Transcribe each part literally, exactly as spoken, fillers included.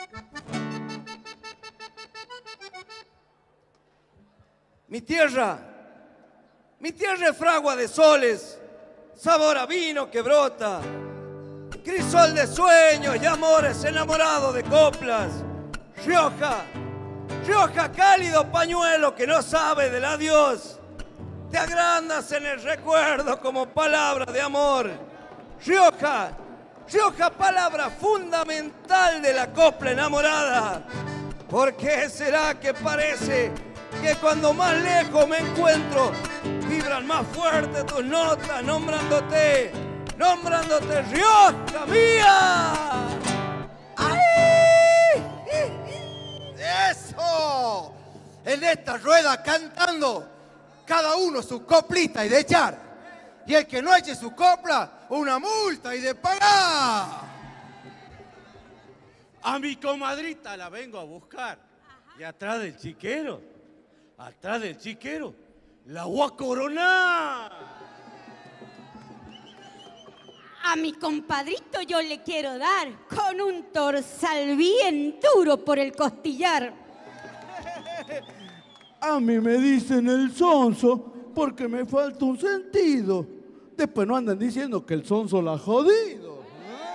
Mi tierra, mi tierra es fragua de soles, sabor a vino que brota, crisol de sueños y amores enamorados de coplas. Rioja, Rioja, cálido pañuelo que no sabe del adiós, te agrandas en el recuerdo como palabra de amor. Rioja, Rioja, palabra fundamental de la copla enamorada. ¿Por qué será que parece que cuando más lejos me encuentro, vibran más fuerte tus notas, nombrándote, nombrándote Rioja mía? ¡Ay! ¡Eso! En esta rueda cantando, cada uno su coplita y de echar. Y el que no eche su copla, una multa y de pagar. A mi comadrita la vengo a buscar. Ajá. Y atrás del chiquero, atrás del chiquero, la voy a coronar. A mi compadrito yo le quiero dar con un torsal bien duro por el costillar. A mí me dicen el sonso porque me falta un sentido. Después no andan diciendo que el sonso la ha jodido.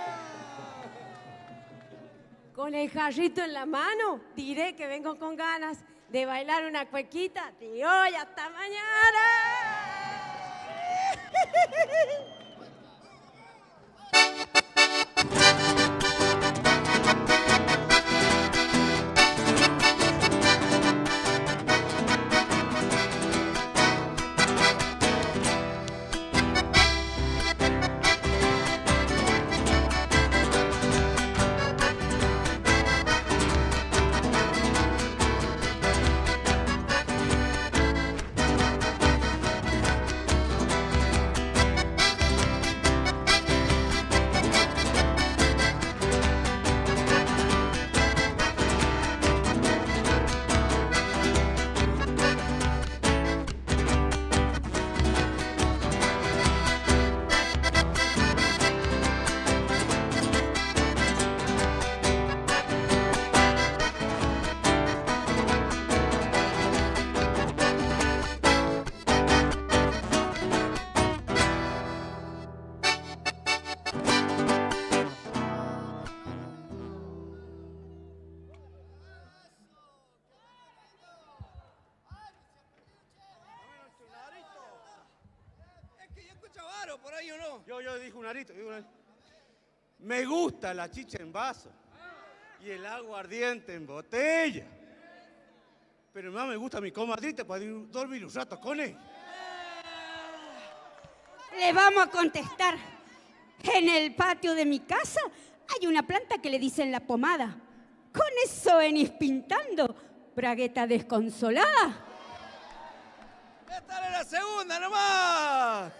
Con el jarrito en la mano, diré que vengo con ganas de bailar una cuequita de hoy hasta mañana. ¿Por ahí o no? Yo, yo dije un arito, digo un arito. Me gusta la chicha en vaso y el agua ardiente en botella. Pero más me gusta mi comadrita para dormir un rato con él. Le vamos a contestar. En el patio de mi casa hay una planta que le dicen la pomada. Con eso venís pintando, bragueta desconsolada. ¡Esta era la segunda nomás!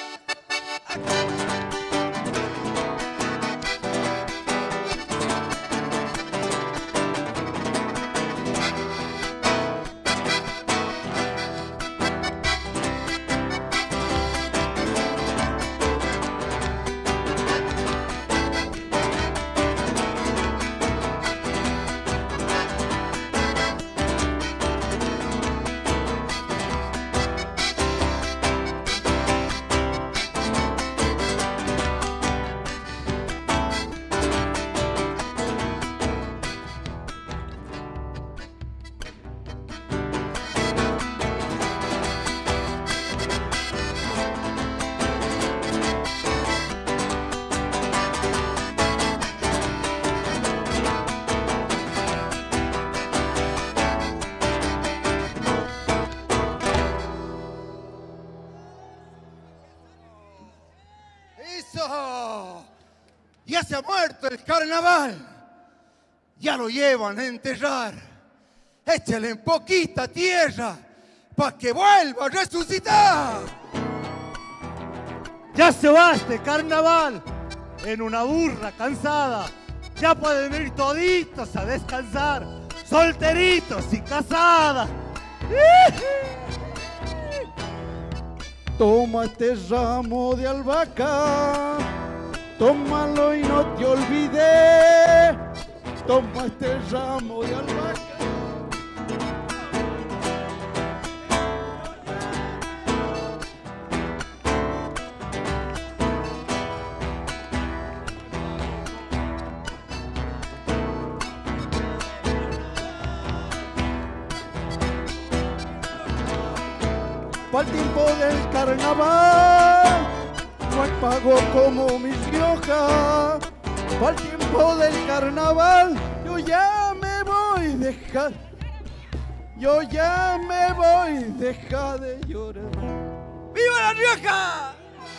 ¡Eso! Ya se ha muerto el carnaval. Ya lo llevan a enterrar. Échale en poquita tierra para que vuelva a resucitar. Ya se va este carnaval en una burra cansada. Ya pueden ir toditos a descansar, solteritos y casadas. Toma este ramo de albahaca, tómalo y no te olvides. toma este ramo de albahaca. Pa'l tiempo del carnaval, no hay pago como mi Rioja. Pa'l tiempo del carnaval, yo ya me voy, deja, yo ya me voy, deja de llorar. ¡Viva La Rioja!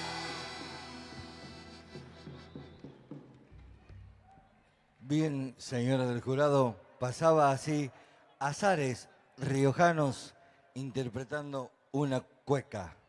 Bien, señora del jurado, pasaba así Azares Riojanos interpretando una cueca.